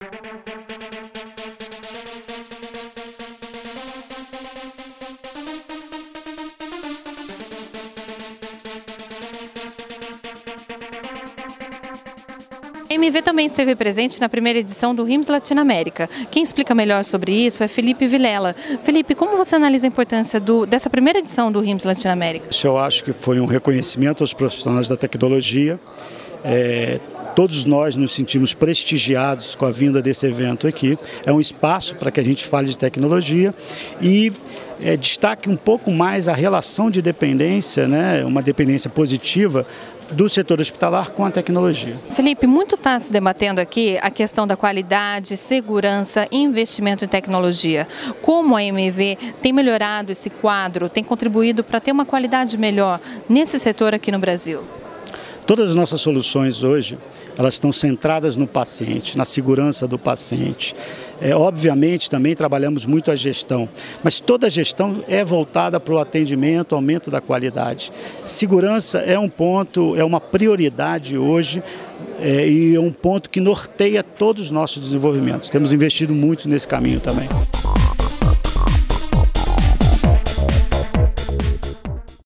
A MV também esteve presente na primeira edição do RIMS Latinoamérica. Quem explica melhor sobre isso é Felipe Vilela. Felipe, como você analisa a importância dessa primeira edição do RIMS Latinoamérica? Eu acho que foi um reconhecimento aos profissionais da tecnologia. Todos nós nos sentimos prestigiados com a vinda desse evento aqui. É um espaço para que a gente fale de tecnologia e destaque um pouco mais a relação de dependência, né, uma dependência positiva do setor hospitalar com a tecnologia. Felipe, muito está se debatendo aqui a questão da qualidade, segurança e investimento em tecnologia. Como a MV tem melhorado esse quadro, tem contribuído para ter uma qualidade melhor nesse setor aqui no Brasil? Todas as nossas soluções hoje, elas estão centradas no paciente, na segurança do paciente. Obviamente também trabalhamos muito a gestão, mas toda a gestão é voltada para o atendimento, aumento da qualidade. Segurança é um ponto, é uma prioridade hoje e é um ponto que norteia todos os nossos desenvolvimentos. Temos investido muito nesse caminho também.